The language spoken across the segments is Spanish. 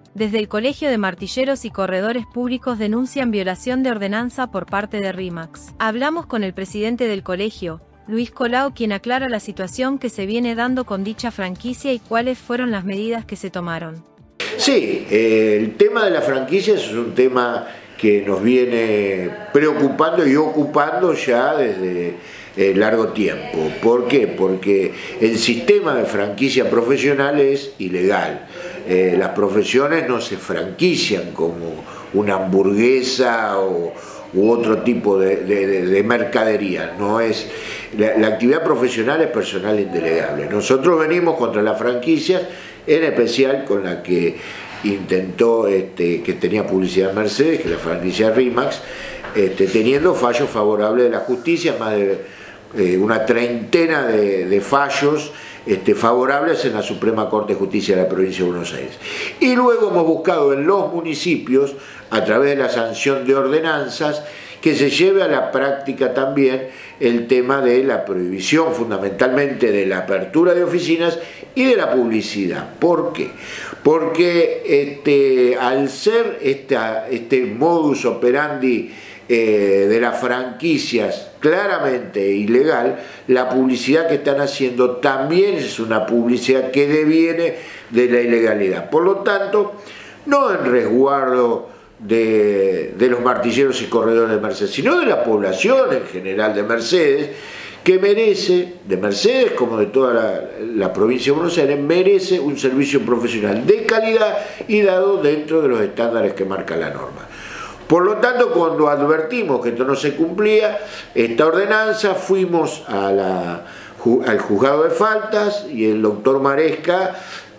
Desde el Colegio de Martilleros y Corredores Públicos denuncian violación de ordenanza por parte de RIMAX. Hablamos con el presidente del colegio, Luis Colau, quien aclara la situación que se viene dando con dicha franquicia y cuáles fueron las medidas que se tomaron. Sí, el tema de la franquicia es un tema que nos viene preocupando y ocupando ya desde largo tiempo. ¿Por qué? Porque el sistema de franquicia profesional es ilegal. Las profesiones no se franquician como una hamburguesa u otro tipo de mercadería. No es, la actividad profesional es personal indelegable. Nosotros venimos contra las franquicias, en especial con la que intentó, que tenía publicidad Mercedes, que es la franquicia RIMAX, teniendo fallos favorables de la justicia, más de una treintena de fallos favorables en la Suprema Corte de Justicia de la Provincia de Buenos Aires. Y luego hemos buscado en los municipios, a través de la sanción de ordenanzas, que se lleve a la práctica también el tema de la prohibición, fundamentalmente de la apertura de oficinas y de la publicidad. ¿Por qué? Porque al ser este modus operandi de las franquicias claramente ilegal, la publicidad que están haciendo también es una publicidad que deviene de la ilegalidad. Por lo tanto, no en resguardo de los martilleros y corredores de Mercedes, sino de la población en general de Mercedes, que merece, de Mercedes como de toda la provincia de Buenos Aires, merece un servicio profesional de calidad y dado dentro de los estándares que marca la norma. Por lo tanto, cuando advertimos que esto no se cumplía, esta ordenanza, fuimos al juzgado de faltas y el doctor Maresca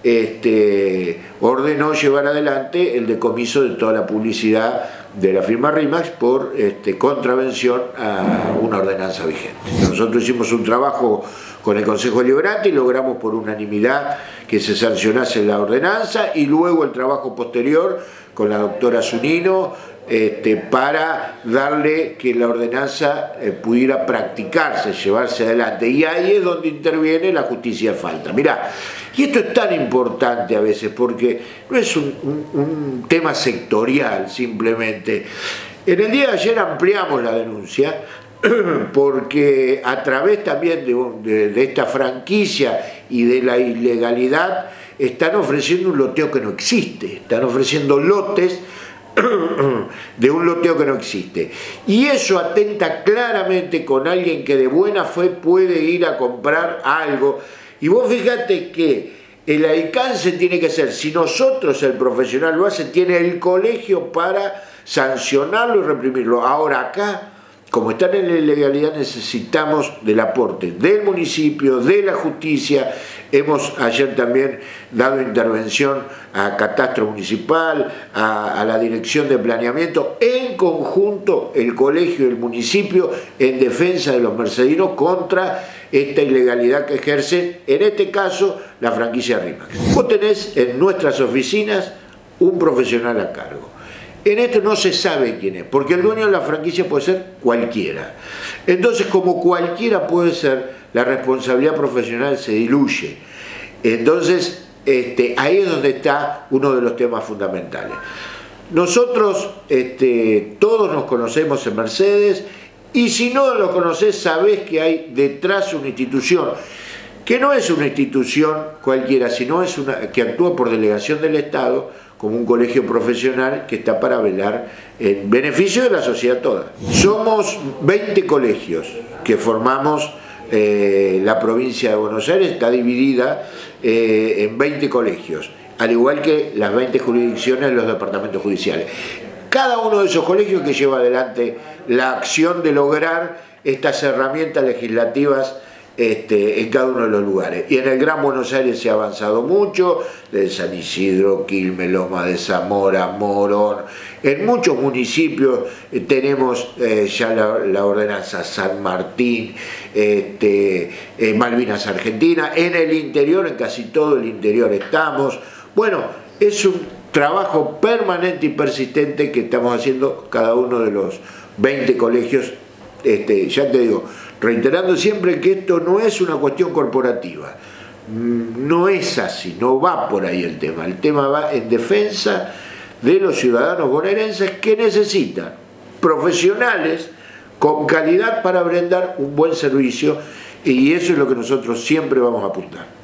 ordenó llevar adelante el decomiso de toda la publicidad de la firma RIMAX por contravención a una ordenanza vigente. Nosotros hicimos un trabajo con el Consejo Deliberante y logramos por unanimidad que se sancionase la ordenanza, y luego el trabajo posterior con la doctora Zunino para darle que la ordenanza pudiera practicarse, llevarse adelante. Y ahí es donde interviene la justicia de falta. Mirá, y esto es tan importante a veces porque no es un tema sectorial simplemente. En el día de ayer ampliamos la denuncia porque a través también de esta franquicia y de la ilegalidad están ofreciendo un loteo que no existe, están ofreciendo lotes de un loteo que no existe, y eso atenta claramente con alguien que de buena fe puede ir a comprar algo. Y vos fíjate que el alcance tiene que ser, si nosotros, el profesional lo hace, tiene el colegio para sancionarlo y reprimirlo. Ahora acá, como están en la ilegalidad, necesitamos del aporte del municipio, de la justicia. Hemos ayer también dado intervención a Catastro Municipal, a la Dirección de Planeamiento, en conjunto el colegio y el municipio, en defensa de los mercedinos contra esta ilegalidad que ejerce, en este caso, la franquicia RIMAX. Vos tenés en nuestras oficinas un profesional a cargo. En esto no se sabe quién es, porque el dueño de la franquicia puede ser cualquiera. Entonces, como cualquiera puede ser, la responsabilidad profesional se diluye. Entonces, ahí es donde está uno de los temas fundamentales. Nosotros todos nos conocemos en Mercedes, y si no los conocés, sabés que hay detrás una institución, que no es una institución cualquiera, sino es una que actúa por delegación del Estado, como un colegio profesional que está para velar en beneficio de la sociedad toda. Somos 20 colegios que formamos la provincia de Buenos Aires, está dividida en 20 colegios, al igual que las 20 jurisdicciones de los departamentos judiciales. Cada uno de esos colegios que lleva adelante la acción de lograr estas herramientas legislativas en cada uno de los lugares. Y en el Gran Buenos Aires se ha avanzado mucho, de San Isidro, Quilmes, Loma de Zamora, Morón. En muchos municipios tenemos ya la ordenanza San Martín, Malvinas Argentina. En el interior, en casi todo el interior estamos. Bueno, es un trabajo permanente y persistente que estamos haciendo cada uno de los 20 colegios. Ya te digo, reiterando siempre que esto no es una cuestión corporativa, No es así, no va por ahí el tema va en defensa de los ciudadanos bonaerenses que necesitan profesionales con calidad para brindar un buen servicio, y eso es lo que nosotros siempre vamos a apuntar.